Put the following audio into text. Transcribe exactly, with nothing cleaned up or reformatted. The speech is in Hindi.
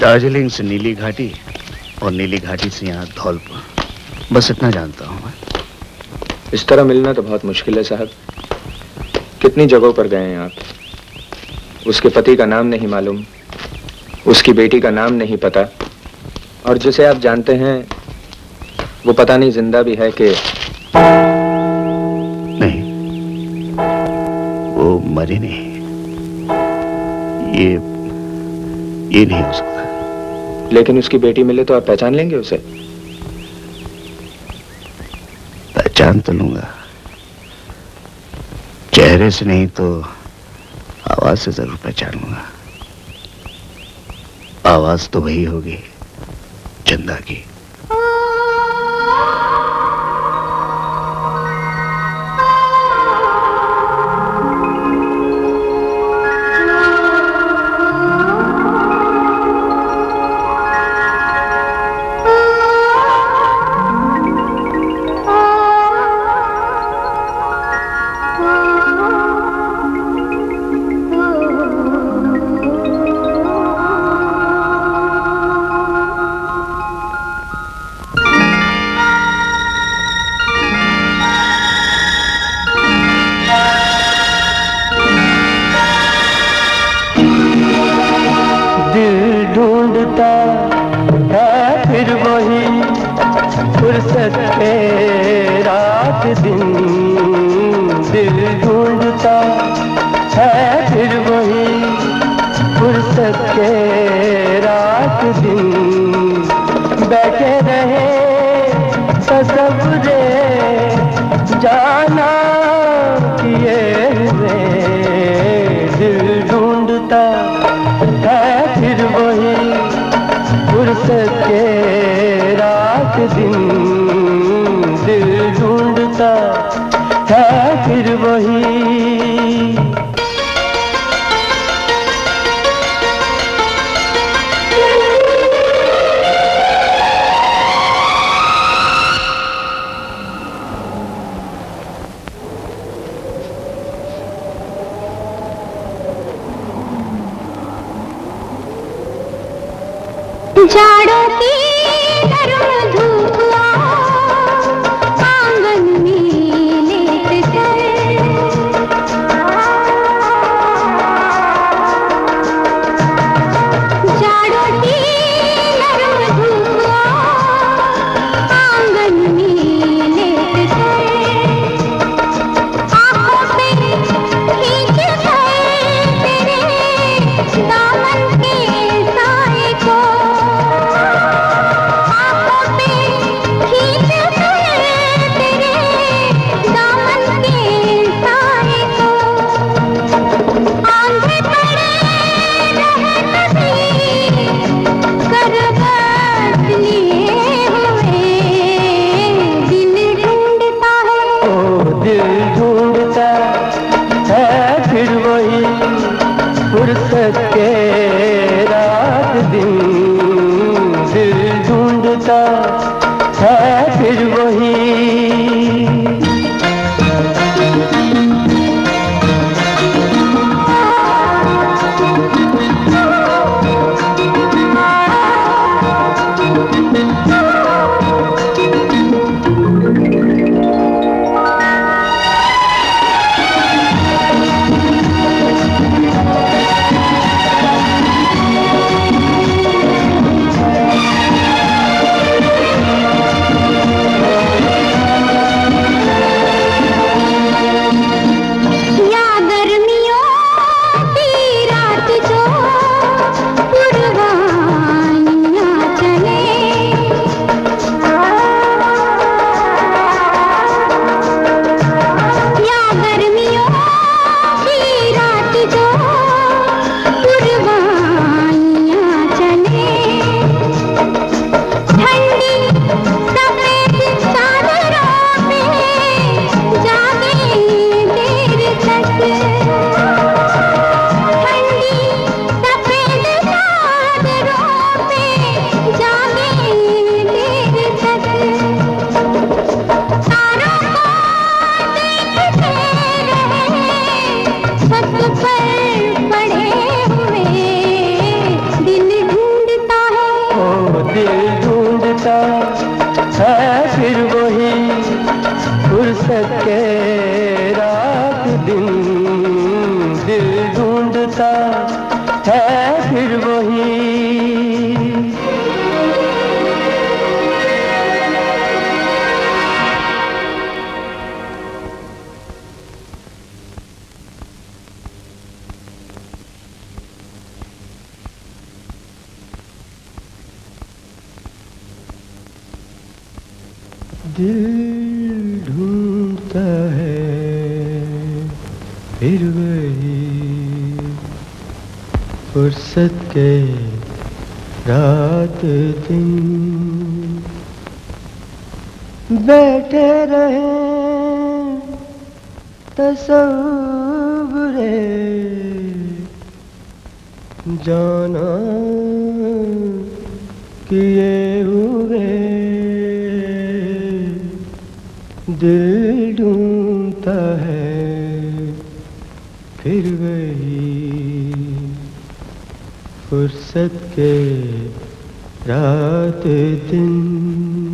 दार्जिलिंग से नीली घाटी और नीली घाटी से यहाँ धौलपुर, बस इतना जानता हूँ मैं। इस तरह मिलना तो बहुत मुश्किल है साहब। कितनी जगहों पर गए हैं आप। उसके पति का नाम नहीं मालूम, उसकी बेटी का नाम नहीं पता, और जिसे आप जानते हैं वो पता नहीं जिंदा भी है कि नहीं, वो मरी नहीं। ये ये नहीं हो सकता। लेकिन उसकी बेटी मिले तो आप पहचान लेंगे उसे? पहचान तो लूंगा, चेहरे से नहीं तो आवाज से जरूर पहचानूंगा। आवाज तो वही होगी चंदा की। जाड़ों की गर्म धूप आंगन में लेट कर, जाड़ों की गर्म धूप आंगन में लेट कर, आंखों पे खींच कर तेरे दामन के साए को, दिल ढूंढता है फिर वही फुर्सत के रात दिन बैठे रहे तसव्वुरे जाना किए हुए दिल ढूंढता है फिर वही फुर्सत के रात दिन